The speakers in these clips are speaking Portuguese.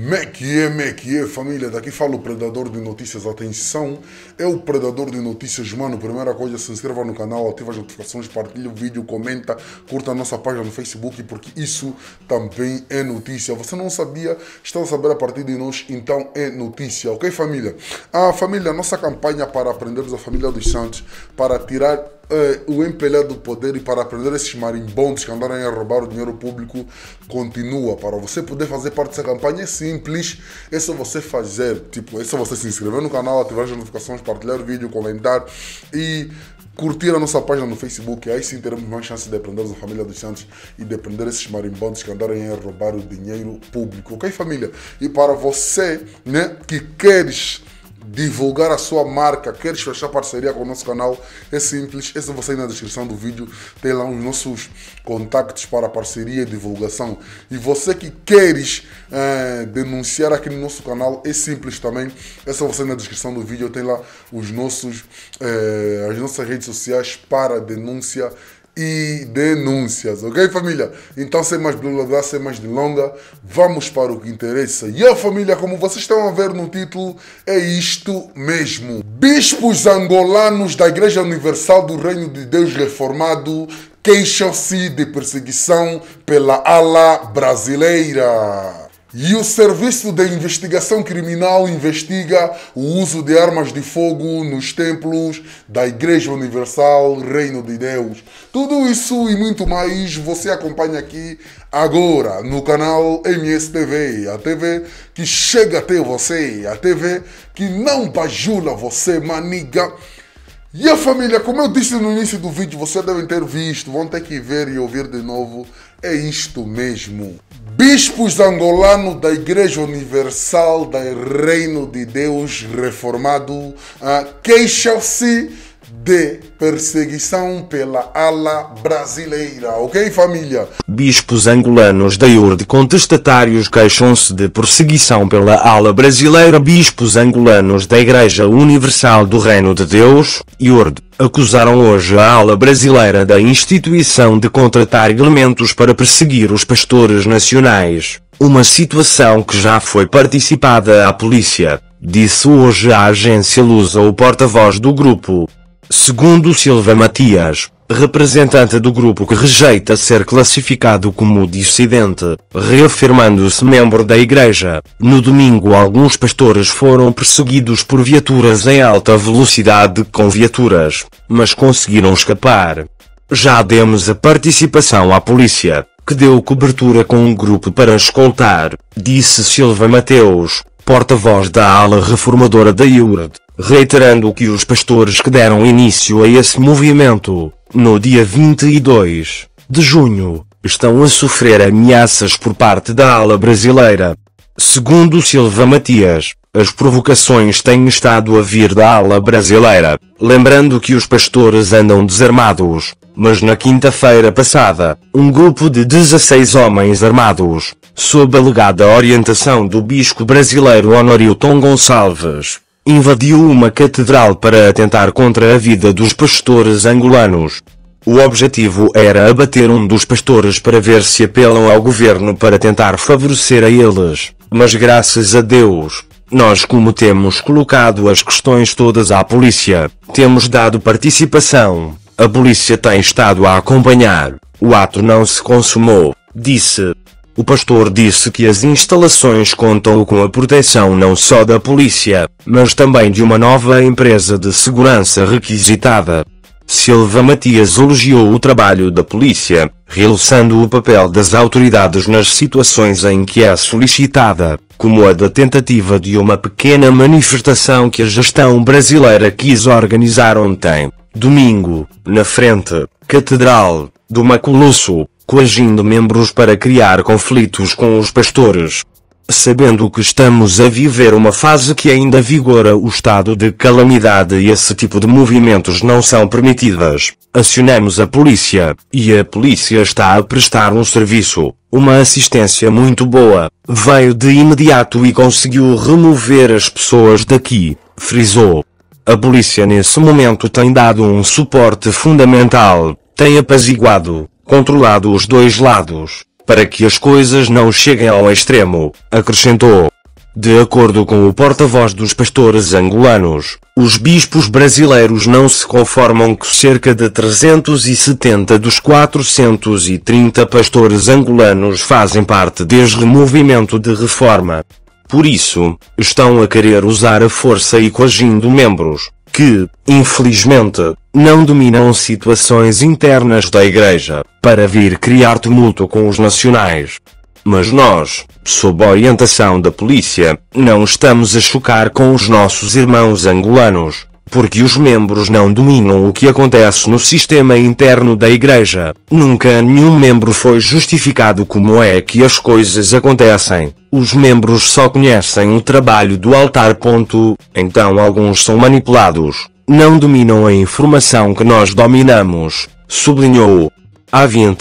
Como é que é, família? Daqui fala o Predador de Notícias. Atenção, é o Predador de Notícias, mano. Primeira coisa, se inscreva no canal, ativa as notificações, partilha o vídeo, comenta, curta a nossa página no Facebook, porque isso também é notícia. Você não sabia, está a saber a partir de nós, então é notícia, ok, família? Família, nossa campanha para aprendermos a família dos santos, para tirar o empelhado do poder e para aprender esses marimbondos que andarem a roubar o dinheiro público continua. Para você poder fazer parte dessa campanha é simples, é só você fazer, é só você se inscrever no canal, ativar as notificações, partilhar o vídeo, comentar e curtir a nossa página no Facebook. Aí sim teremos mais chance de aprendermos a família dos santos e de aprender esses marimbondos que andarem a roubar o dinheiro público, ok, família? E para você, né, que queres divulgar a sua marca, queres fechar parceria com o nosso canal, é simples, é só você ir na descrição do vídeo, tem lá os nossos contactos para parceria e divulgação. E você que queres denunciar aqui no nosso canal, é simples também, é só você ir na descrição do vídeo, tem lá os nossos, as nossas redes sociais para denúncia e denúncias, ok, família? Então, sem mais blá blá blá, sem mais delonga, vamos para o que interessa. E a família, como vocês estão a ver no título, é isto mesmo. Bispos angolanos da Igreja Universal do Reino de Deus Reformado queixam-se de perseguição pela ala brasileira. E o Serviço de Investigação Criminal investiga o uso de armas de fogo nos templos da Igreja Universal Reino de Deus. Tudo isso e muito mais você acompanha aqui agora no canal MSTV, a TV que chega até você, a TV que não bajula você, maniga. E a família, como eu disse no início do vídeo, vocês devem ter visto, vão ter que ver e ouvir de novo, é isto mesmo. Bispos angolanos da Igreja Universal do Reino de Deus Reformado queixam-se de perseguição pela ala brasileira, ok, família? Bispos angolanos da IURD contestatários queixam-se de perseguição pela ala brasileira. Bispos angolanos da Igreja Universal do Reino de Deus, IURD, acusaram hoje a ala brasileira da instituição de contratar elementos para perseguir os pastores nacionais, uma situação que já foi participada à polícia, disse hoje a agência Lusa o porta-voz do grupo. Segundo Silva Matias, representante do grupo que rejeita ser classificado como dissidente, reafirmando-se membro da igreja, no domingo alguns pastores foram perseguidos por viaturas em alta velocidade com viaturas, mas conseguiram escapar. Já demos a participação à polícia, que deu cobertura com um grupo para escoltar, disse Silva Mateus, porta-voz da ala reformadora da IURD, reiterando que os pastores que deram início a esse movimento, no dia 22 de junho, estão a sofrer ameaças por parte da ala brasileira. Segundo Silva Matias, as provocações têm estado a vir da ala brasileira, lembrando que os pastores andam desarmados, mas na quinta-feira passada, um grupo de 16 homens armados, sob a alegada orientação do bispo brasileiro Honorilton Gonçalves, invadiu uma catedral para atentar contra a vida dos pastores angolanos. O objetivo era abater um dos pastores para ver se apelam ao governo para tentar favorecer a eles, mas graças a Deus, nós, como temos colocado as questões todas à polícia, temos dado participação, a polícia tem estado a acompanhar, o ato não se consumou, disse. O pastor disse que as instalações contam com a proteção não só da polícia, mas também de uma nova empresa de segurança requisitada. Silva Matias elogiou o trabalho da polícia, realçando o papel das autoridades nas situações em que é solicitada, como a da tentativa de uma pequena manifestação que a gestão brasileira quis organizar ontem, domingo, na frente, Catedral, do Maculuço, coagindo membros para criar conflitos com os pastores. Sabendo que estamos a viver uma fase que ainda vigora o estado de calamidade e esse tipo de movimentos não são permitidas, acionamos a polícia, e a polícia está a prestar um serviço, uma assistência muito boa, veio de imediato e conseguiu remover as pessoas daqui, frisou. A polícia nesse momento tem dado um suporte fundamental, tem apaziguado, controlado os dois lados, para que as coisas não cheguem ao extremo, acrescentou. De acordo com o porta-voz dos pastores angolanos, os bispos brasileiros não se conformam que cerca de 370 dos 430 pastores angolanos fazem parte deste movimento de reforma. Por isso, estão a querer usar a força e coagindo membros, que, infelizmente, não dominam situações internas da Igreja, para vir criar tumulto com os nacionais. Mas nós, sob a orientação da polícia, não estamos a chocar com os nossos irmãos angolanos, porque os membros não dominam o que acontece no sistema interno da Igreja. Nunca nenhum membro foi justificado como é que as coisas acontecem. Os membros só conhecem o trabalho do altar. Então alguns são manipulados, não dominam a informação que nós dominamos, sublinhou. Há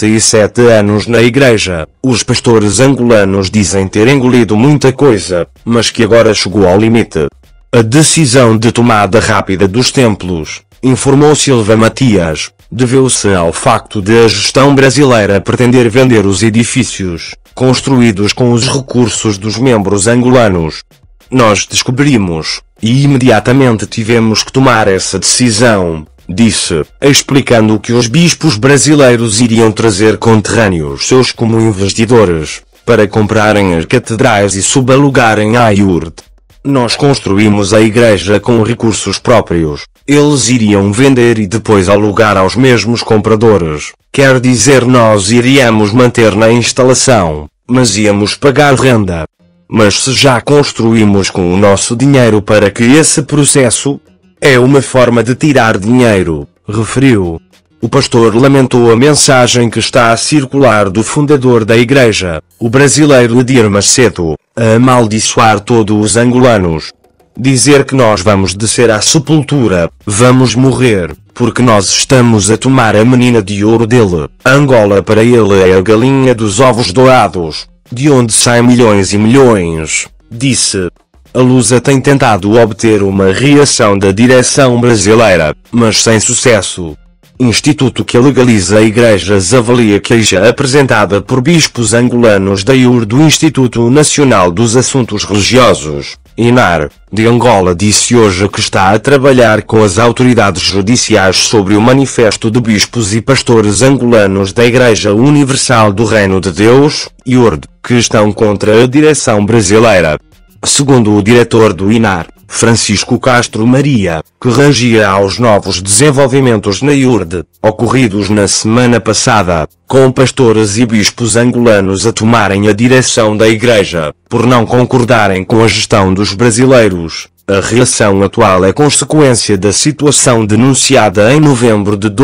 27 anos na Igreja, os pastores angolanos dizem ter engolido muita coisa, mas que agora chegou ao limite. A decisão de tomada rápida dos templos, informou Silva Matias, deveu-se ao facto de a gestão brasileira pretender vender os edifícios, construídos com os recursos dos membros angolanos. Nós descobrimos, e imediatamente tivemos que tomar essa decisão, disse, explicando que os bispos brasileiros iriam trazer conterrâneos seus como investidores, para comprarem as catedrais e subalugarem a IURD. Nós construímos a igreja com recursos próprios, eles iriam vender e depois alugar aos mesmos compradores, quer dizer nós iríamos manter na instalação, mas íamos pagar renda. Mas se já construímos com o nosso dinheiro para que esse processo é uma forma de tirar dinheiro, referiu. O pastor lamentou a mensagem que está a circular do fundador da igreja, o brasileiro Edir Macedo, a amaldiçoar todos os angolanos. Dizer que nós vamos descer à sepultura, vamos morrer, porque nós estamos a tomar a menina de ouro dele. Angola para ele é a galinha dos ovos dourados, de onde saem milhões e milhões, disse. A Lusa tem tentado obter uma reação da direção brasileira, mas sem sucesso. Instituto que legaliza igrejas avalia queixa apresentada por bispos angolanos da IUR do Instituto Nacional dos Assuntos Religiosos, INAR, de Angola disse hoje que está a trabalhar com as autoridades judiciais sobre o manifesto de bispos e pastores angolanos da Igreja Universal do Reino de Deus, IURD, que estão contra a direção brasileira. Segundo o diretor do INAR, Francisco Castro Maria, que reagia aos novos desenvolvimentos na IURD, ocorridos na semana passada, com pastores e bispos angolanos a tomarem a direção da igreja, por não concordarem com a gestão dos brasileiros. A reação atual é consequência da situação denunciada em novembro de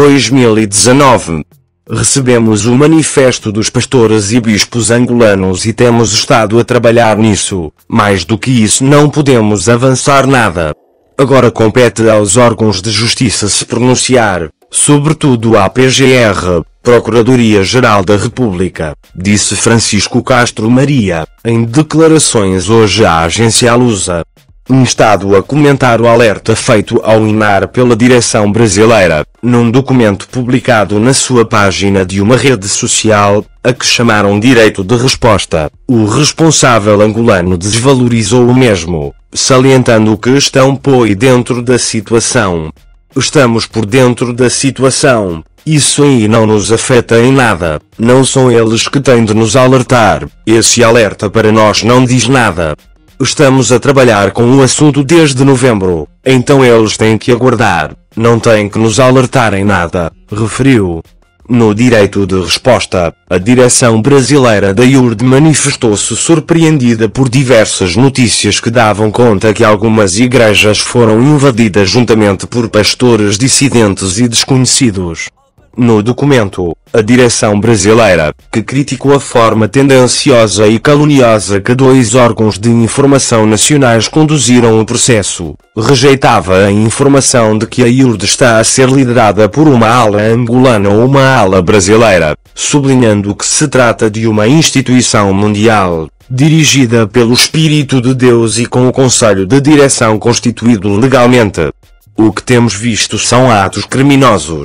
2019. Recebemos o manifesto dos pastores e bispos angolanos e temos estado a trabalhar nisso. Mais do que isso não podemos avançar nada. Agora compete aos órgãos de justiça se pronunciar, sobretudo à PGR, Procuradoria-Geral da República, disse Francisco Castro Maria, em declarações hoje à agência Lusa. Instado a comentar o alerta feito ao INAR pela direção brasileira, num documento publicado na sua página de uma rede social, a que chamaram direito de resposta, o responsável angolano desvalorizou o mesmo, salientando que estão dentro da situação. Estamos por dentro da situação. Isso aí não nos afeta em nada. Não são eles que têm de nos alertar. Esse alerta para nós não diz nada. Estamos a trabalhar com o assunto desde novembro, então eles têm que aguardar, não têm que nos alertar em nada, referiu. No direito de resposta, a direção brasileira da IURD manifestou-se surpreendida por diversas notícias que davam conta que algumas igrejas foram invadidas juntamente por pastores dissidentes e desconhecidos. No documento, a direção brasileira, que criticou a forma tendenciosa e caluniosa que dois órgãos de informação nacionais conduziram o processo, rejeitava a informação de que a IURD está a ser liderada por uma ala angolana ou uma ala brasileira, sublinhando que se trata de uma instituição mundial, dirigida pelo Espírito de Deus e com o Conselho de Direção constituído legalmente. O que temos visto são atos criminosos,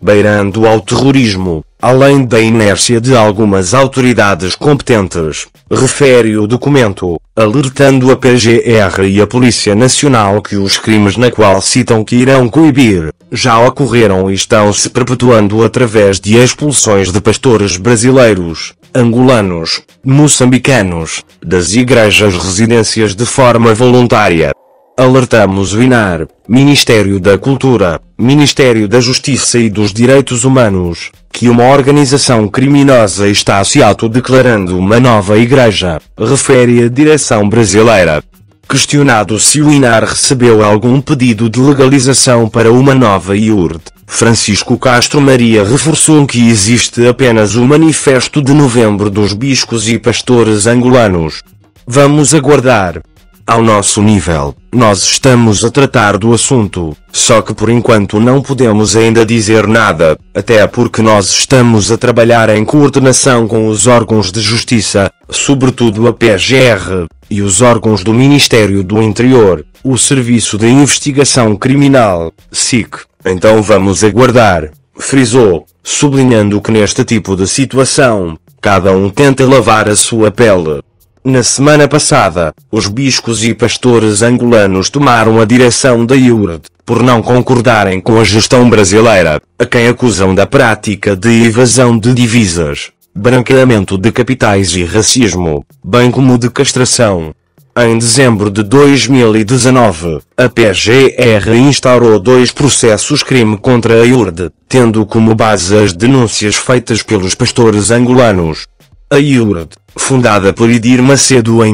beirando ao terrorismo, além da inércia de algumas autoridades competentes, refere o documento, alertando a PGR e a Polícia Nacional que os crimes na qual citam que irão coibir, já ocorreram e estão se perpetuando através de expulsões de pastores brasileiros, angolanos, moçambicanos, das igrejas residências de forma voluntária. Alertamos o INAR, Ministério da Cultura, Ministério da Justiça e dos Direitos Humanos, que uma organização criminosa está se autodeclarando uma nova igreja, refere a direção brasileira. Questionado se o INAR recebeu algum pedido de legalização para uma nova IURD, Francisco Castro Maria reforçou que existe apenas o Manifesto de Novembro dos Bispos e Pastores Angolanos. Vamos aguardar. Ao nosso nível, nós estamos a tratar do assunto, só que por enquanto não podemos ainda dizer nada, até porque nós estamos a trabalhar em coordenação com os órgãos de justiça, sobretudo a PGR, e os órgãos do Ministério do Interior, o Serviço de Investigação Criminal, SIC. Então vamos aguardar, frisou, sublinhando que neste tipo de situação, cada um tenta lavar a sua pele. Na semana passada, os bispos e pastores angolanos tomaram a direção da IURD, por não concordarem com a gestão brasileira, a quem acusam da prática de evasão de divisas, branqueamento de capitais e racismo, bem como de castração. Em dezembro de 2019, a PGR instaurou 2 processos-crime contra a IURD, tendo como base as denúncias feitas pelos pastores angolanos. A IURD, fundada por Edir Macedo em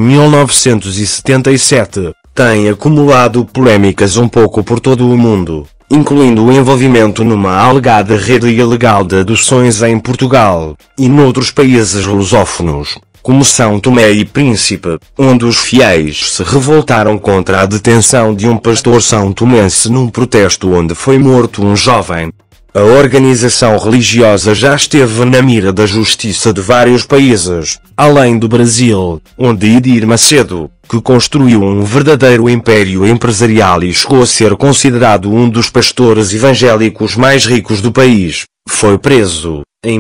1977, tem acumulado polêmicas um pouco por todo o mundo, incluindo o envolvimento numa alegada rede ilegal de adoções em Portugal, e noutros países lusófonos, como São Tomé e Príncipe, onde os fiéis se revoltaram contra a detenção de um pastor são-tomense num protesto onde foi morto um jovem. A organização religiosa já esteve na mira da justiça de vários países, além do Brasil, onde Edir Macedo, que construiu um verdadeiro império empresarial e chegou a ser considerado um dos pastores evangélicos mais ricos do país, foi preso, em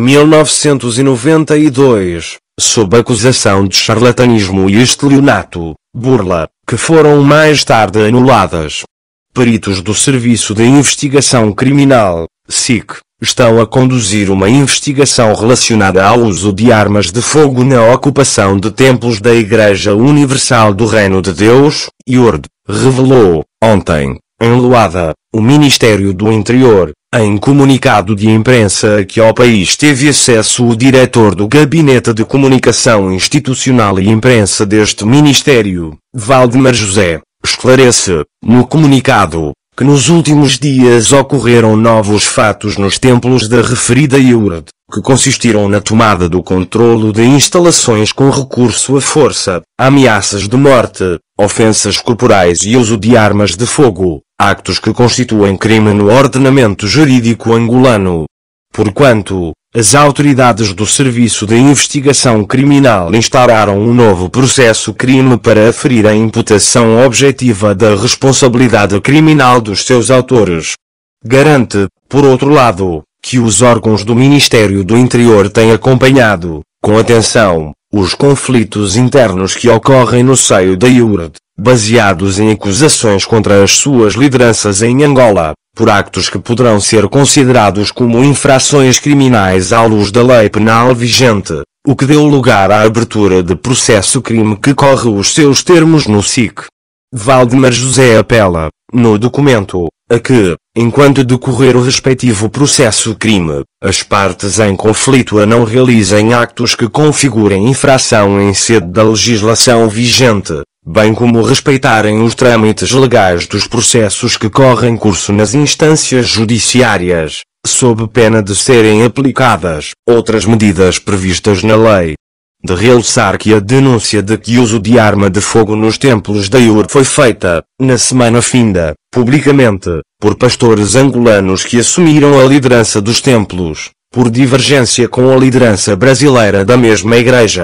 1992, sob acusação de charlatanismo e estelionato, burla, que foram mais tarde anuladas. Peritos do Serviço de Investigação Criminal, SIC, estão a conduzir uma investigação relacionada ao uso de armas de fogo na ocupação de templos da Igreja Universal do Reino de Deus, IURD, revelou, ontem, em Luanda, o Ministério do Interior, em comunicado de imprensa a que ao país teve acesso o diretor do Gabinete de Comunicação Institucional e Imprensa deste Ministério, Valdemar José, esclarece, no comunicado, que nos últimos dias ocorreram novos fatos nos templos da referida IURD, que consistiram na tomada do controlo de instalações com recurso à força, ameaças de morte, ofensas corporais e uso de armas de fogo, actos que constituem crime no ordenamento jurídico angolano. Porquanto, as autoridades do Serviço de Investigação Criminal instauraram um novo processo-crime para aferir a imputação objetiva da responsabilidade criminal dos seus autores. Garante, por outro lado, que os órgãos do Ministério do Interior têm acompanhado, com atenção, os conflitos internos que ocorrem no seio da IURD, baseados em acusações contra as suas lideranças em Angola, por actos que poderão ser considerados como infrações criminais à luz da lei penal vigente, o que deu lugar à abertura de processo-crime que corre os seus termos no SIC. Valdemar José apela, no documento, a que, enquanto decorrer o respectivo processo-crime, as partes em conflito a não realizem actos que configurem infração em sede da legislação vigente, bem como respeitarem os trâmites legais dos processos que correm curso nas instâncias judiciárias, sob pena de serem aplicadas outras medidas previstas na lei. De realçar que a denúncia de que uso de arma de fogo nos templos da IURD foi feita, na semana finda, publicamente, por pastores angolanos que assumiram a liderança dos templos, por divergência com a liderança brasileira da mesma igreja.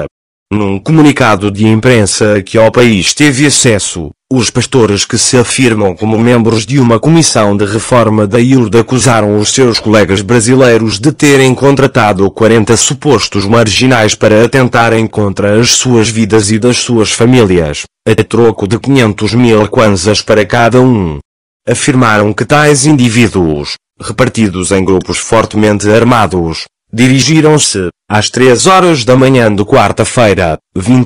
Num comunicado de imprensa que ao país teve acesso, os pastores que se afirmam como membros de uma comissão de reforma da IURD acusaram os seus colegas brasileiros de terem contratado 40 supostos marginais para atentarem contra as suas vidas e das suas famílias, a troco de 500 mil kwanzas para cada um. Afirmaram que tais indivíduos, repartidos em grupos fortemente armados, dirigiram-se, às 3 horas da manhã de quarta-feira,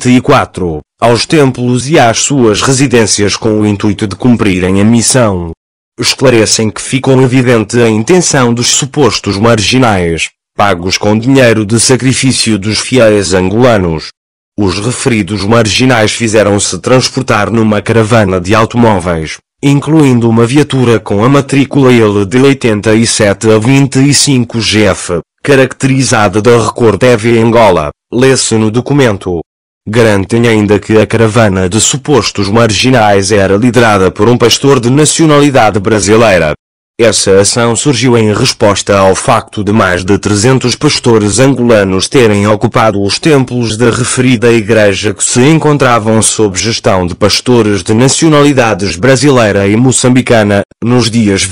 24, aos templos e às suas residências com o intuito de cumprirem a missão. Esclarecem que ficou evidente a intenção dos supostos marginais, pagos com dinheiro de sacrifício dos fiéis angolanos. Os referidos marginais fizeram-se transportar numa caravana de automóveis, incluindo uma viatura com a matrícula L de 87 a 25 GF, caracterizada da Record TV Angola, lê-se no documento. Garantem ainda que a caravana de supostos marginais era liderada por um pastor de nacionalidade brasileira. Essa ação surgiu em resposta ao facto de mais de 300 pastores angolanos terem ocupado os templos da referida igreja que se encontravam sob gestão de pastores de nacionalidades brasileira e moçambicana, nos dias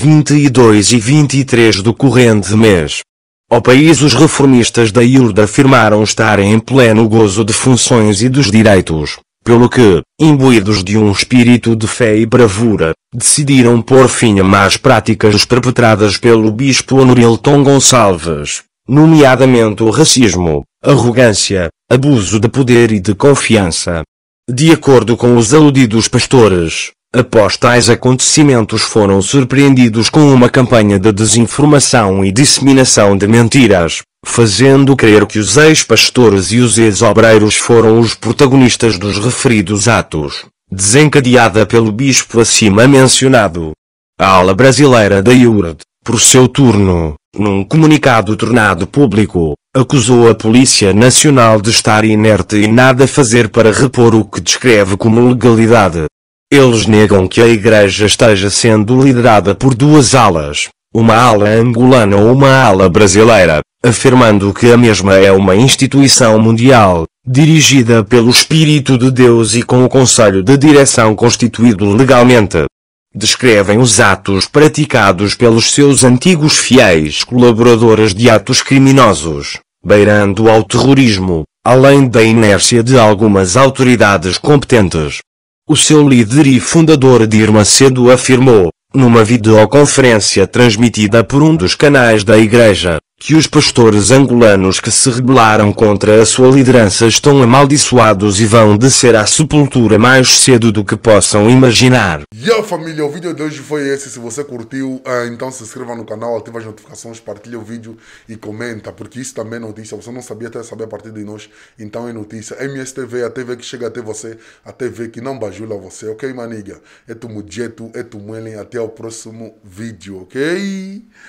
22 e 23 do corrente mês. Ao país os reformistas da IURD afirmaram estarem em pleno gozo de funções e dos direitos, pelo que, imbuídos de um espírito de fé e bravura, decidiram pôr fim a más práticas perpetradas pelo bispo Honorilton Gonçalves, nomeadamente o racismo, arrogância, abuso de poder e de confiança. De acordo com os aludidos pastores, após tais acontecimentos foram surpreendidos com uma campanha de desinformação e disseminação de mentiras, fazendo crer que os ex-pastores e os ex-obreiros foram os protagonistas dos referidos atos, desencadeada pelo bispo acima mencionado. A ala brasileira da IURD, por seu turno, num comunicado tornado público, acusou a Polícia Nacional de estar inerte e nada fazer para repor o que descreve como legalidade. Eles negam que a igreja esteja sendo liderada por duas alas, uma ala angolana ou uma ala brasileira, afirmando que a mesma é uma instituição mundial, dirigida pelo Espírito de Deus e com o Conselho de Direção constituído legalmente. Descrevem os atos praticados pelos seus antigos fiéis colaboradores de atos criminosos, beirando ao terrorismo, além da inércia de algumas autoridades competentes. O seu líder e fundador Dir Macedo afirmou, numa videoconferência transmitida por um dos canais da igreja, que os pastores angolanos que se rebelaram contra a sua liderança estão amaldiçoados e vão descer à sepultura mais cedo do que possam imaginar. Família, o vídeo de hoje foi esse. Se você curtiu, então se inscreva no canal, ative as notificações, partilha o vídeo e comenta, porque isso também é notícia. Você não sabia, até saber a partir de nós, então é notícia. MSTV, a TV que chega até você, a TV que não bajula você, ok, maniga? É tu jeito, é tu muelen, até o próximo vídeo, ok?